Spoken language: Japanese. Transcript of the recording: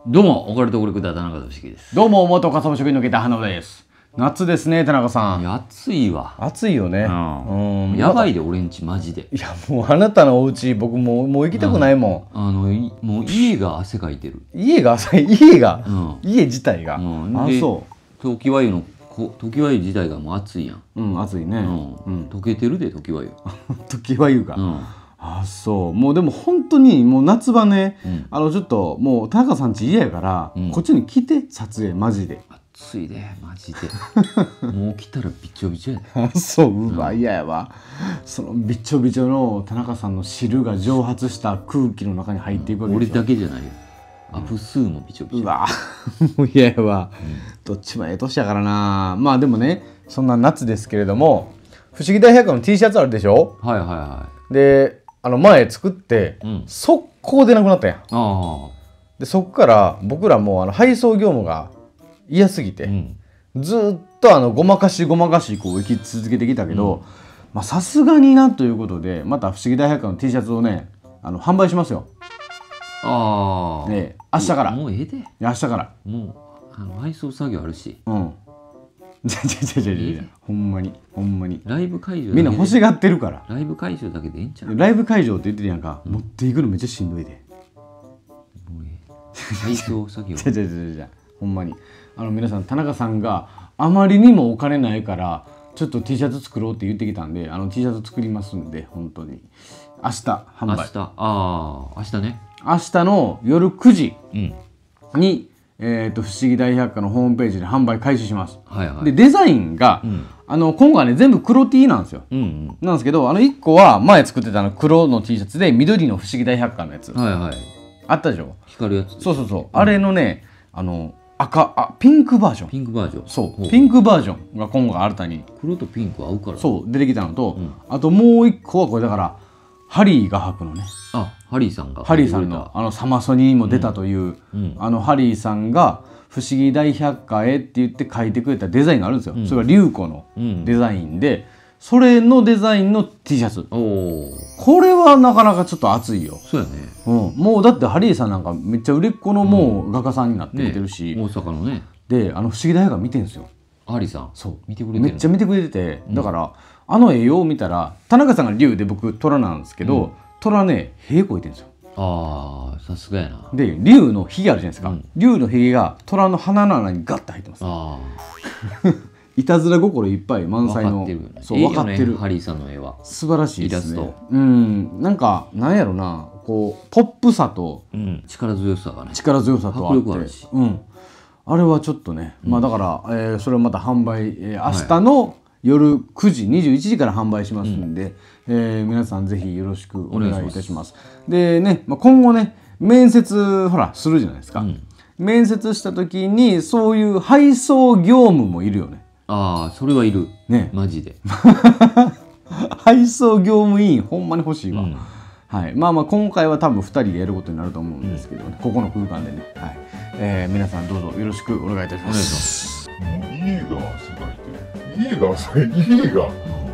どうも、オカルトコレクター田中俊樹です。 どうも、元笠間職員の下花です。夏ですね、田中さん。 いや、暑いわ。 暑いよね。 やばいで、俺んちマジで。 いや、もうあなたのお家、僕もう行きたくないもん。 もう家が汗かいてる。 家が、家自体が。あ、そう。 常盤湯自体がもう暑いやん。 暑いね。 溶けてるで、常盤湯。 常盤湯が。あ、そう。もうでも本当にもう夏場ね、ちょっともう田中さん家嫌やから、こっちに来て撮影マジで。 暑いで、マジで。もう来たらびちょびちょやで。 あ、そう、うわ、嫌やわ。そのびちょびちょの田中さんの汁が蒸発した空気の中に入っていくわけ俺ですよ。 だけじゃないよ。アプスーもびちょびちょ。 うわ、もう嫌やわ。どっちもええ年やからな。まあでもね、そんな夏ですけれども、不思議大百科の T シャツあるでしょ。 はいはいはで、前作って、速攻でなくなったやん。で、そっから僕らも配送業務が嫌すぎて、ずっとごまかしこう生き続けてきたけど、まあさすがになということで、また不思議大百科の T シャツをね、販売しますよ。ね、明日から。 もうええで。 明日から。 もう配送作業あるし。 ほんまにほんまにライブ会場みんな欲しがってるから。 ライブ会場だけでええんちゃう。 ライブ会場って言ってるやんか。持っていくのめっちゃしんどいで。 配送作業ほんまに皆さん、田中さんがあまりにもお金ないからちょっと T シャツ作ろうって言ってきたんで、T シャツ作りますんで、本当に明日販売。 明日ね。 明日の夜9時に不思議大百科のホームページで販売開始します。で、デザインが、今回ね全部黒 T なんですよ。なんですけど、1個は前作ってた黒の T シャツで緑の不思議大百科のやつあったでしょ。 光るやつ。 そう、あれのね、ピンクバージョン。そう、ピンクバージョンが今回新たに。 黒とピンク合うから。 そう、出てきたのと、あともう1個はこれだから、ハリーが履くのね。 ハリーさんが。 ハリーさんのサマソニにも出たという、ハリーさんが不思議大百科へって言って書いてくれたデザインがあるんですよ。それが龍子のデザインで、それのデザインの T シャツ。これはなかなかちょっと熱いよ。 そうやね。 もうだってハリーさんなんかめっちゃ売れっ子のもう画家さんになってきてるし、 大阪のね。 で、不思議大百科見てんすよ。 ハリーさん。 そう、 見てくれてる。 めっちゃ見てくれてて、だから絵を見たら、田中さんが龍で僕虎なんですけど、虎ね、へこいてんですよ。 さすがやな。 で、龍のひげあるじゃないですか。龍のひげが虎の鼻の穴にガッて入ってます。いたずら心いっぱい満載の。 そう、分かってる。ハリーさんの絵は素晴らしいですね。なんかなんやろな、こうポップさと力強さがね。 力強さとあって、あれはちょっとね、まあだからそれをまた販売、明日の夜9時21時から販売しますんで、皆さんぜひよろしくお願いいたします。でね、今後ね、面接ほらするじゃないですか。面接した時にそういう配送業務もいるよね。 それはいるね、マジで。 配送業務員ほんまに欲しいわ。はい、まあ今回は多分2人でやることになると思うんですけどね、ここの空間でね、皆さんどうぞよろしくお願いいたします。 家が汗かいてる。家が